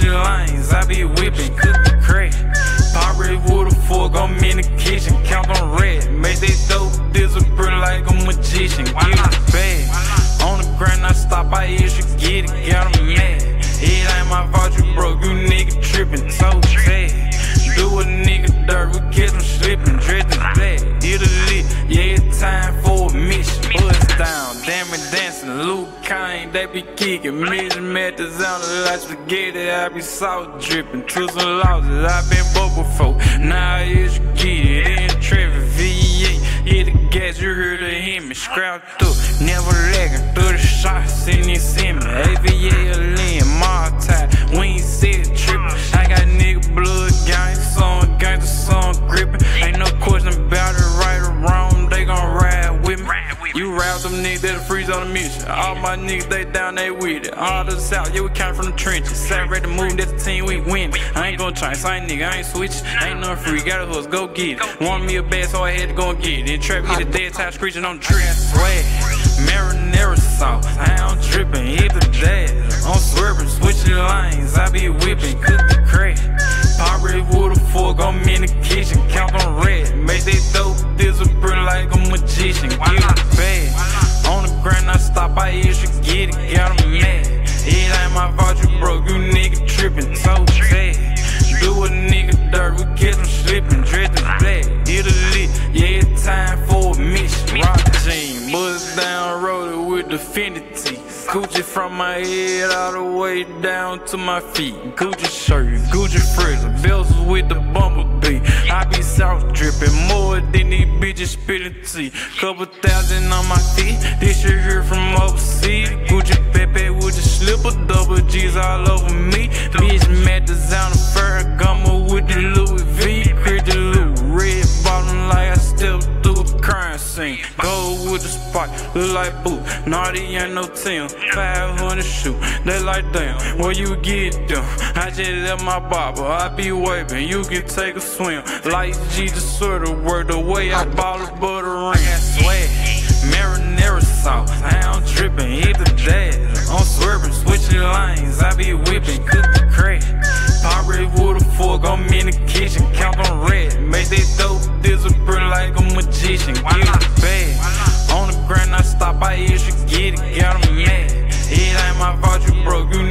switching lanes, I be whipping, cooking crack. Pop red with a fork, I'm in the kitchen, count on red. Make they dope disappear like a magician, give it bad. On the grind, I stop, I issue, get it, got 'em mad. It ain't my fault you broke, you nigga trippin', so sad. Do a nigga dirt, we catch him slippin', dressed in black. Italy, yeah, it's time for a mission. Buzz down, damn it dancing, Luke Kane, they be kickin'. Mission methods on the like spaghetti, I be salt drippin'. To some losses, I been broke before, now it's you get it. In traffic, V8, hit the gas, you heard of him, scrap through, never lagging through the shots in this semi. AVA, Lynn, Martine, we ain't said trippin'. I got nigga blood, gang, song, gang, the song grippin'. Ain't no question about it, right or wrong, they gon' ride with me. You ride them niggas that'll freeze on the mission. All my niggas, they down, they with it. All the south, yeah, we came from the trenches. Saturday the move, that's the team, we win. I ain't gon' change, same nigga, I ain't switchin'. Ain't nothing free, got a horse, go get it. Want me a bad, so I had to go and get it. Then trap me the dead time, screeching on the tree. Swag, marinara sauce, I am drippin', hit the dash. I'm swerving, switching lanes, I be whipping, cooking crack. Pop red with a fork, I'm in the kitchen, count on red. Make they dope disappear like a magician, give it bad. On the grind, I stop, I issue, get it, got 'em mad. It ain't my fault you broke, you nigga trippin', so sad. Do a nigga dirt, we catch him slippin', dressed in black. Italy, yeah, it's time for a mission. Rock jean, buzz down, rollin' with Definity. Gucci from my head all the way down to my feet. Gucci shirt, Gucci freezer, bells with the bumblebee. I be south drippin' more than these bitches spillin' tea. Couple thousand on my feet, this shit here from overseas. Gucci Pepe with the slipper, double G's all over me. Bitch mad designer Ferragamo with the Louis V. Pretty Lou, red bottom like I stepped through a crime scene. Gold with the spot, look like boot. Naughty ain't no team. 500 shoot, they like damn, where you get them? I just left my barber, I be waving, you can take a swim. Like Jesus sort of work the way I ball a butter ring. I swag, marinara sauce, I am drippin', hit the dash. I'm swerving, switching lanes, I be whipping, cooking crack. Pop red with a fork, I'm in the kitchen, count on red. Make they dope disappear like a magician, give it bad. On the grind, I stop, I issue, get it, got 'em mad. It ain't my fault you broke, you